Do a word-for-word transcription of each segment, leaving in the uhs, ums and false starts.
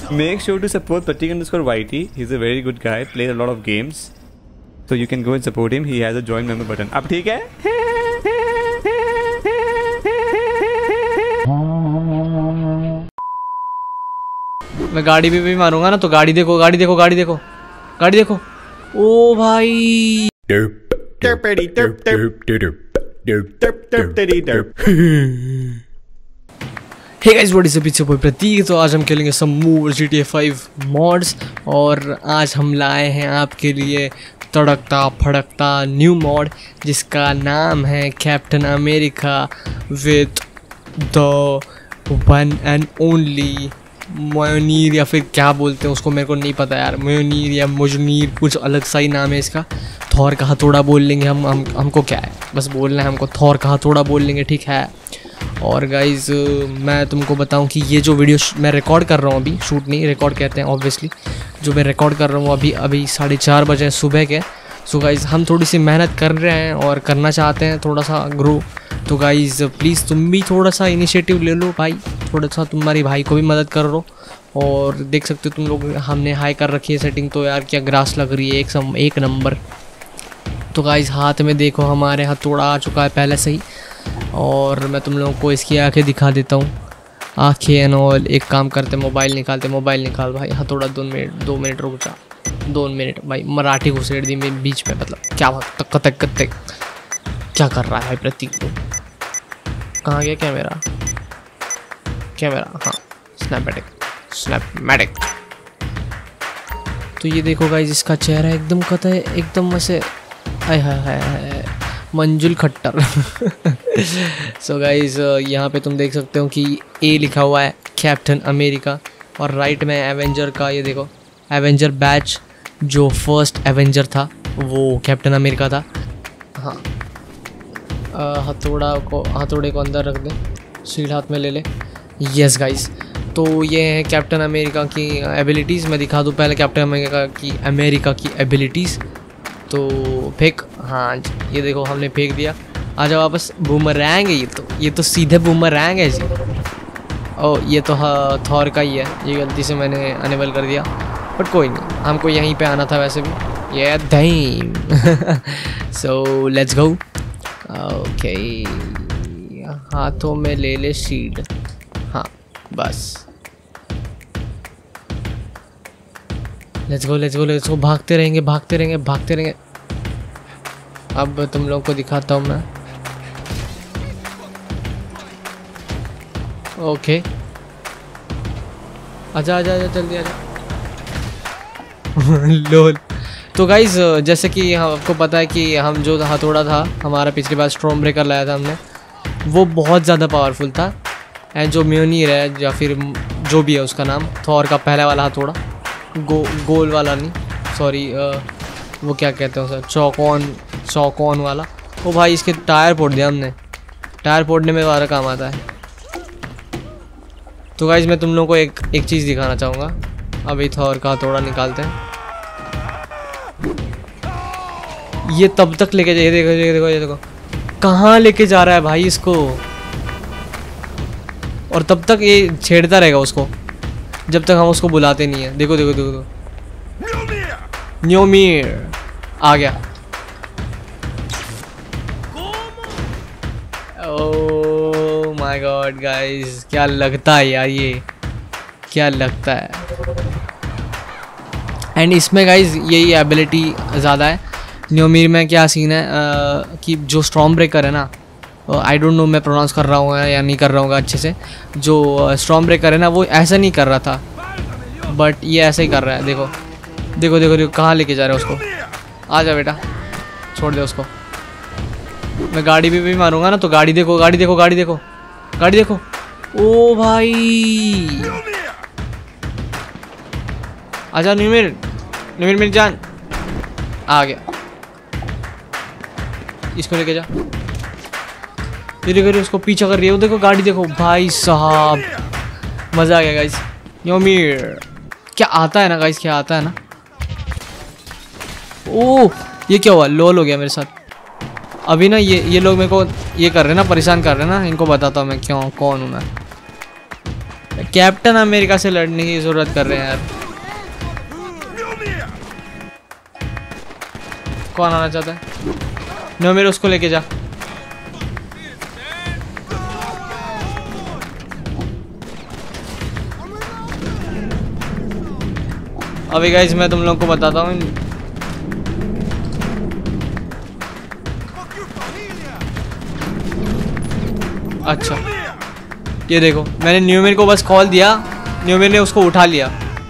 Make sure to support Pratik underscore Y T. He's a very good guy. Plays a lot of games. So you can go and support him. He has a join member button. अब ठीक है? मैं गाड़ी पे भी मारूंगा ना तो गाड़ी देखो गाड़ी देखो गाड़ी देखो गाड़ी देखो। ओ भाई hey guys what is up, it's your boy Prateek. तो आज हम खेलेंगे some more G T A five mods और आज हम लाए हैं आपके लिए तड़कता फड़कता न्यू मॉड जिसका नाम है captain America with the one and only म्योनीर, या फिर क्या बोलते हैं उसको मेरे को नहीं पता यार, म्योनीर या मुजनीर कुछ अलग सा ही नाम है इसका। थॉर का हथौड़ा बोल लेंगे हम, हम हमको क्या है, बस बोलना है हमको, थॉर का हथौड़ा बोल लेंगे, ठीक है। और गाइज़ मैं तुमको बताऊं कि ये जो वीडियो मैं रिकॉर्ड कर रहा हूँ अभी, शूट नहीं रिकॉर्ड कहते हैं ऑब्वियसली, जो मैं रिकॉर्ड कर रहा हूँ अभी अभी साढ़े चार बजे सुबह के। सो गाइज़ हम थोड़ी सी मेहनत कर रहे हैं और करना चाहते हैं थोड़ा सा ग्रो। तो गाइज़ प्लीज़ तुम भी थोड़ा सा इनिशिएटिव ले लो भाई, थोड़ा सा तुम्हारी भाई को भी मदद करो। और देख सकते हो तुम लोग हमने हाई कर रखी है सेटिंग, तो यार क्या ग्रास लग रही है एक सम एक नंबर। तो गाइज़ हाथ में देखो हमारे हथौड़ा आ चुका है पहले से ही, और मैं तुम लोगों को इसकी आंखें दिखा देता हूँ। आँखें एंड ऑल, एक काम करते मोबाइल निकालते, मोबाइल निकाल भाई, हथौड़ा दो मिनट दो मिनट रुक जा, दो मिनट भाई, मराठी घुसेड़ दी मेरे बीच में, मतलब क्या तक तक तक क्या कर रहा है भाई प्रतीक को। कहाँ गया कैमरा कैमरा हाँ स्नैपमैटिक स्नैपमैटिक। तो ये देखो गाइस इसका चेहरा एकदम कतई एकदम ऐसे आय हाय हाय मंजुल खट्टर। सो गाइस यहाँ पे तुम देख सकते हो कि ए लिखा हुआ है कैप्टन अमेरिका, और राइट में एवेंजर का, ये देखो एवेंजर बैच, जो फर्स्ट एवेंजर था वो कैप्टन अमेरिका था। हाँ हथौड़ा को हथौड़े को अंदर रख दे, शील्ड हाथ में ले ले। यस गाइस, तो ये है कैप्टन अमेरिका की एबिलिटीज़। मैं दिखा दूँ पहले कैप्टन अमेरिका की अमेरिका की एबिलिटीज़। तो फेंक, हाँ ये देखो हमने फेंक दिया, आ जाओ वापस। बूमरैंग है ये तो, ये तो सीधे बूमरैंग है जी। ओ ये तो थॉर का ही है, ये गलती से मैंने अनेबल कर दिया, बट कोई नहीं, हमको यहीं पे आना था वैसे भी। ये धैम। So let's go. ओके हाथों में ले ले शील्ड, हाँ बस let's go let's go let's go. भागते रहेंगे भागते रहेंगे भागते रहेंगे। अब तुम लोग को दिखाता हूँ मैं। ओके आजा आजा आजा जल्दी आजा। लोल। तो गाइज जैसे कि आपको पता है कि हम जो हथौड़ा था हमारा पिछली बार स्टॉर्म ब्रेकर लाया था हमने, वो बहुत ज़्यादा पावरफुल था। एंड जो म्योनीर है या फिर जो भी है उसका नाम, थॉर का पहला वाला हथौड़ा, गो गोल वाला नहीं सॉरी, वो क्या कहते हैं सर, चौकोन चौकोन वाला, वो भाई इसके टायर फोड़ दिया हमने, टायर फोड़ने में हमारा काम आता है। तो गाइज मैं तुम लोगों को एक एक चीज़ दिखाना चाहूँगा। अभी थॉर का हथौड़ा निकालते हैं, ये तब तक लेके जाइए, देखो ये देखो ये देखो कहाँ लेके जा रहा है भाई इसको, और तब तक ये छेड़ता रहेगा उसको जब तक हम उसको बुलाते नहीं है। देखो देखो देखो, देखो। म्योनीर आ गया। ओह माय गॉड गाइस, क्या लगता है यार, ये क्या लगता है। एंड इसमें गाइस यही एबिलिटी ज़्यादा है। म्योनीर में क्या सीन है आ, कि जो स्टॉर्म ब्रेकर है ना, आई डोंट नो मैं प्रोनाउंस कर रहा हूँ या नहीं कर रहा हूँ अच्छे से, जो स्टॉर्म ब्रेकर है ना वो ऐसा नहीं कर रहा था, बट ये ऐसे ही कर रहा है। देखो देखो देखो देखो कहाँ लेके जा रहे हो उसको। आ जा बेटा, छोड़ दे उसको। मैं गाड़ी पे भी मारूंगा ना तो गाड़ी देखो गाड़ी देखो गाड़ी देखो गाड़ी देखो। ओ भाई आजा म्योनीर, म्योनीर मेरी जान, आ गया। इसको लेके जा, धीरे धीरे उसको पीछा कर रही है, वो देखो गाड़ी देखो भाई साहब, मज़ा आ गया गाइस। म्योनीर क्या आता है ना गाइस, क्या आता है ना। ओह ये क्या हुआ, लोल हो गया मेरे साथ अभी ना। ये ये लोग मेरे को ये कर रहे हैं ना, परेशान कर रहे हैं ना, इनको बताता हूँ मैं क्यों कौन हूँ मैं। कैप्टन अमेरिका से लड़ने की जरूरत कर रहे हैं यार। कौन आना चाहता है? नो मेरे उसको लेके जा। अभी गाइस मैं तुम लोग को बताता हूँ। अच्छा ये देखो, मैंने न्यूमेर को बस कॉल दिया, न्यूमेर ने उसको उठा लिया।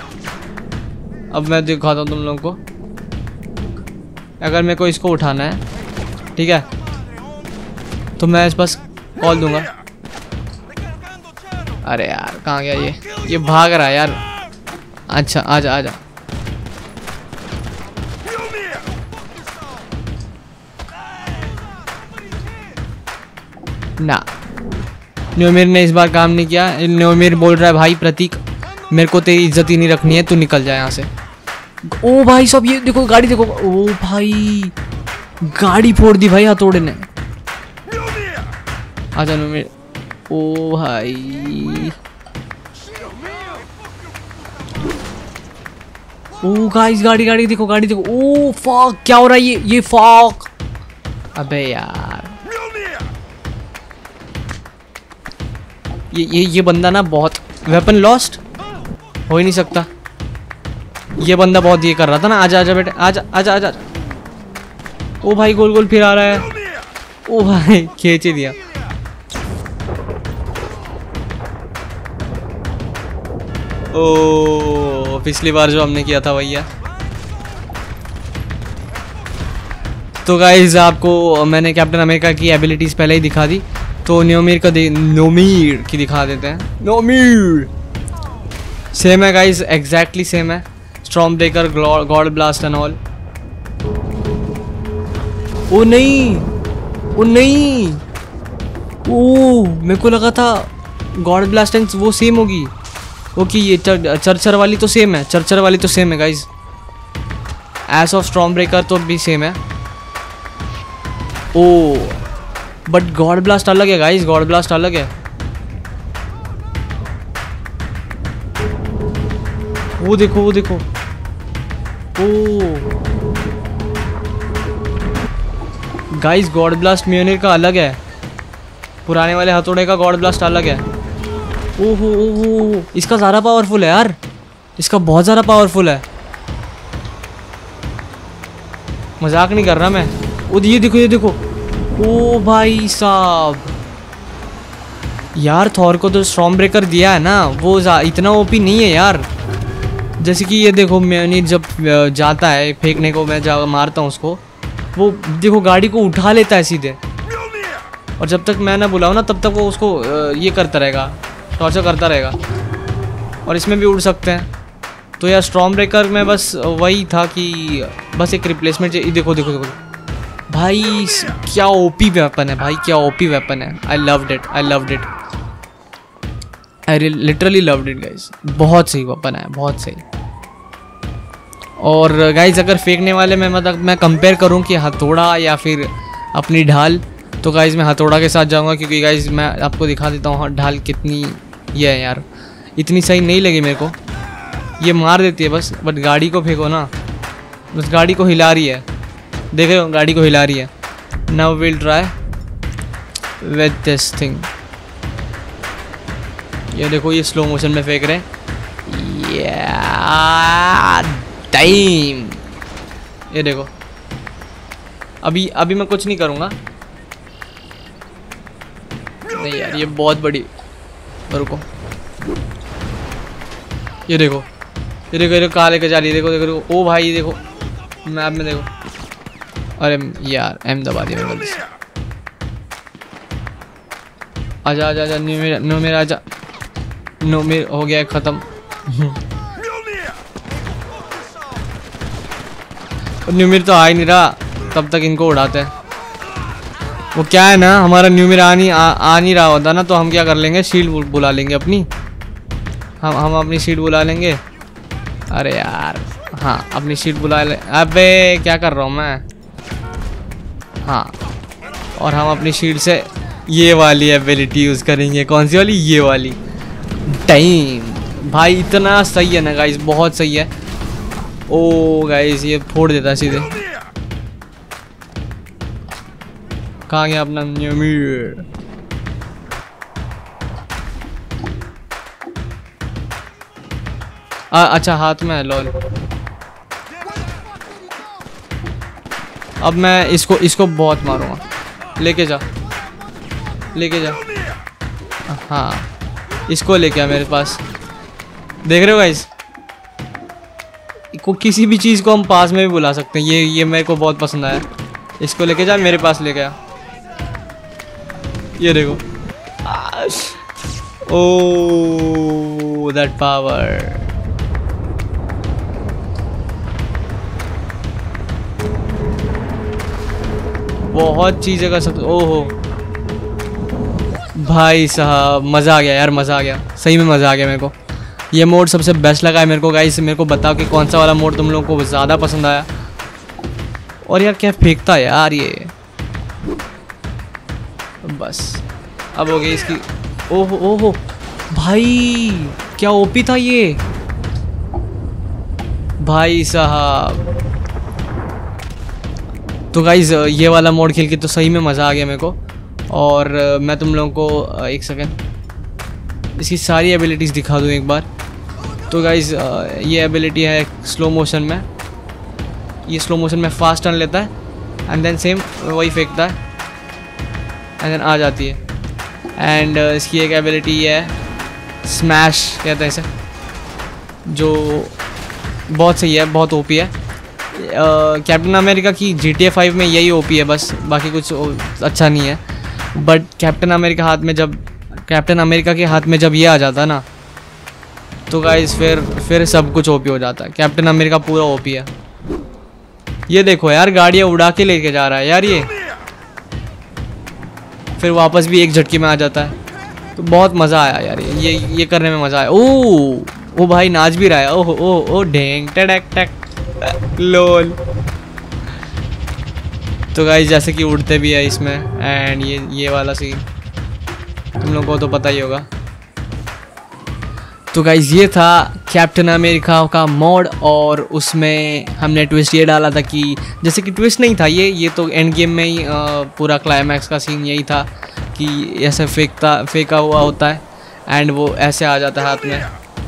अब मैं दिखाता हूँ तुम लोग को। अगर मेरे को इसको उठाना है, ठीक है, तो मैं इस बस कॉल दूंगा। अरे यार कहाँ गया ये? ये भाग रहा है यार। अच्छा आजा आजा। ना न्यूमेर ने इस बार काम नहीं किया। न्यूमेर बोल रहा है भाई प्रतीक मेरे को तेरी इज्जत ही नहीं रखनी है, तू निकल जाए यहाँ से। ओ भाई सब ये देखो गाड़ी देखो। ओ भाई गाड़ी फोड़ दी भाई हथौड़े ने। आजा न्यूमेर। ओ भाई ओ गाइस गाड़ी गाड़ी देखो गाड़ी देखो। ओ फक क्या हो रहा है ये ये फक। अबे यार ये ये ये बंदा ना बहुत वेपन लॉस्ट हो ही नहीं सकता। ये बंदा बहुत ये कर रहा था ना। आजा आजा बेटे आजा आजा आजा। ओ भाई गोल गोल फिर आ रहा है। ओ भाई खींच ही दिया। ओ पिछली बार जो हमने किया था भैया। तो गाइस आपको मैंने कैप्टन अमेरिका की एबिलिटीज पहले ही दिखा दी, तो न्यूमेर का दे न्यूमेर की दिखा देते हैं। न्यूमेर सेम है गाइस, एग्जैक्टली सेम है। Storm breaker, god blast and all. ओ नहीं ओ नहीं ओ मेरे को लगा था गॉड ब्लास्ट एंड वो सेम होगी। ओके ये चर्चर वाली तो सेम है, चर्चर वाली तो सेम है guys. Ace of storm breaker तो भी सेम है। ओ बट गॉड ब्लास्ट अलग है गाइस, गॉड ब्लास्ट अलग है। वो देखो वो देखो। ओ गाइस गॉड ब्लास्ट म्योनिर का अलग है, पुराने वाले हथौड़े का गॉड ब्लास्ट अलग है। ओहो ओहो इसका ज़्यादा पावरफुल है यार, इसका बहुत ज़्यादा पावरफुल है। मजाक नहीं कर रहा मैं। ओ ये देखो ये देखो। ओ भाई साहब यार थॉर को तो स्टॉर्म ब्रेकर दिया है ना, वो इतना ओपी नहीं है यार। जैसे कि ये देखो म्योनिर जब जाता है फेंकने को, मैं जा मारता हूँ उसको, वो देखो गाड़ी को उठा लेता है सीधे। और जब तक मैं ना बुलाऊँ ना तब तक वो उसको ये करता रहेगा, टॉर्चर करता रहेगा। और इसमें भी उड़ सकते हैं। तो यार स्टॉर्म ब्रेकर में बस वही था कि बस एक रिप्लेसमेंट। देखो देखो देखो भाई क्या ओपी वेपन है भाई, क्या ओपी वेपन है। I loved it, I loved it, I literally loved it guys. बहुत सही वेपन है, बहुत सही। और गाइस अगर फेंकने वाले में मतलब मैं कंपेयर करूं कि हथौड़ा या फिर अपनी ढाल, तो गाइस मैं हथौड़ा के साथ जाऊंगा, क्योंकि गाइस मैं आपको दिखा देता हूँ ढाल कितनी ये है यार। इतनी सही नहीं लगी मेरे को, ये मार देती है बस। बट गाड़ी को फेंको ना, बस गाड़ी को हिला रही है, देख रहे हो गाड़ी को हिला रही है। Now will try with this thing. ये देखो ये स्लो मोशन में फेंक रहे हैं। यार टाइम ये देखो। अभी अभी मैं कुछ नहीं करूँगा। नहीं यार ये बहुत बड़ी, रुको। ये देखो ये देखो ये देखो कहाँ लेकर जा रही है। देखो देखो देखो। ओ भाई देखो मैप में देखो। अरे यार एम दबा दिया मेरे गलती से। आजा आजा आजा न्यूमेर न्यूमेर आजा। न्यूमेर हो गया ख़त्म। न्यूमेर तो आ ही नहीं रहा, तब तक इनको उड़ाते हैं। वो क्या है ना, हमारा न्यूमेर आ नहीं आ, आ नहीं रहा होता ना, तो हम क्या कर लेंगे, शील्ड बुला लेंगे अपनी। हम हम अपनी शील्ड बुला लेंगे। अरे यार हाँ अपनी शील्ड बुला ले। अबे क्या कर रहा हूँ मैं। हाँ और हम अपनी शील्ड से ये वाली एबिलिटी यूज़ करेंगे। कौन सी वाली? ये वाली। टाइम भाई इतना सही है ना गाइस, बहुत सही है। ओ गाइस ये फोड़ देता है सीधे। कहाँ गया अपना न्यूमीर? आ, अच्छा हाथ में है, लॉल। अब मैं इसको इसको बहुत मारूंगा। लेके जा, लेके जा। हाँ इसको लेके आ मेरे पास। देख रहे हो गाइस, को किसी भी चीज़ को हम पास में भी बुला सकते हैं। ये ये मेरे को बहुत पसंद आया। इसको लेके जा, मेरे पास लेके आ। ये देखो, ओह दैट पावर। बहुत चीज़ें कर सकते। ओहो भाई साहब, मज़ा आ गया यार, मज़ा आ गया, सही में मज़ा आ गया मेरे को। ये मोड सबसे बेस्ट लगा है मेरे को गाइस। मेरे को बताओ कि कौन सा वाला मोड तुम लोगों को ज़्यादा पसंद आया। और यार क्या फेंकता है यार ये। बस अब हो गई इसकी। ओहो ओहो भाई क्या ओपी था ये भाई साहब। तो गाइज ये वाला मोड खेल के तो सही में मज़ा आ गया मेरे को। और मैं तुम लोगों को एक सेकेंड इसकी सारी एबिलिटीज़ दिखा दूँ एक बार। तो गाइज ये एबिलिटी है स्लो मोशन में। ये स्लो मोशन में फास्ट टर्न लेता है एंड देन सेम वही फेंकता है एंड देन आ जाती है। एंड uh, इसकी एक एबिलिटी है स्मैश कहते हैं इसे, जो बहुत सही है, बहुत ओपी है। कैप्टन uh, अमेरिका की जी टी ए फाइव में यही ओपी है बस, बाकी कुछ अच्छा नहीं है। बट कैप्टन अमेरिका हाथ में जब कैप्टन अमेरिका के हाथ में जब ये आ जाता है ना, तो गाइस फिर फिर सब कुछ ओपी हो जाता है। कैप्टन अमेरिका पूरा ओपी है। ये देखो यार, गाड़ियाँ उड़ा के लेके जा रहा है यार ये, फिर वापस भी एक झटके में आ जाता है। तो बहुत मज़ा आया यार ये ये ये करने में मज़ा आया। ओह ओ भाई नाच भी रहा है। ओह ओह ओ ढेंग टैक टैक लोल। तो गाइस जैसे कि उड़ते भी है इसमें। एंड ये ये वाला सीन तुम लोगों को तो पता ही होगा। तो गाइस ये था कैप्टन अमेरिका का मॉड, और उसमें हमने ट्विस्ट ये डाला था कि जैसे कि ट्विस्ट नहीं था ये ये तो एंड गेम में ही पूरा क्लाइमैक्स का सीन यही था कि ऐसे फेंकता फेंका हुआ होता है एंड वो ऐसे आ जाता है हाथ में।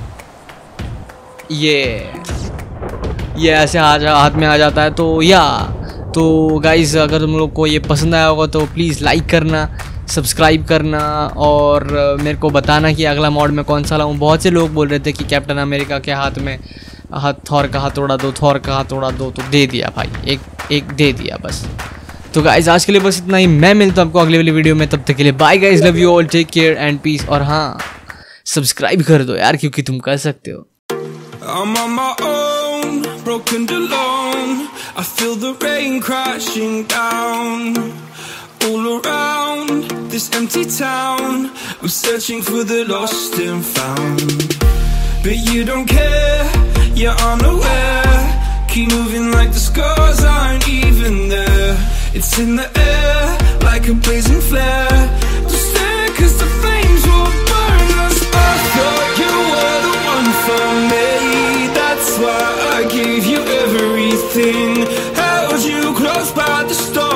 ये ये ऐसे आ जा हाथ में आ जाता है। तो या तो गाइस अगर तुम लोग को ये पसंद आया होगा तो प्लीज़ लाइक करना, सब्सक्राइब करना, और मेरे को बताना कि अगला मॉड में कौन सा लाऊं। बहुत से लोग बोल रहे थे कि कैप्टन अमेरिका के हाथ में हाथ थॉर का हाथोड़ा दो, थॉर का हाथोड़ा दो, तो दे दिया भाई, एक एक दे दिया बस। तो गाइस आज के लिए बस इतना ही। मैं मिलता हूं आपको अगले वाली वीडियो में, तब तक के लिए bye guys, love you all, take care and peace. और हाँ सब्सक्राइब कर दो यार, क्योंकि तुम कर सकते हो। I'm on my own, broken alone. I feel the rain crashing down all around this empty town. I'm searching for the lost and found, but you don't care, you're unaware. Keep moving like the scars aren't even there. It's in the air like a blazing flare. Don't stare cause the flames will burn us. I thought you were the one for me. That's why I gave you everything, held you close by the storm.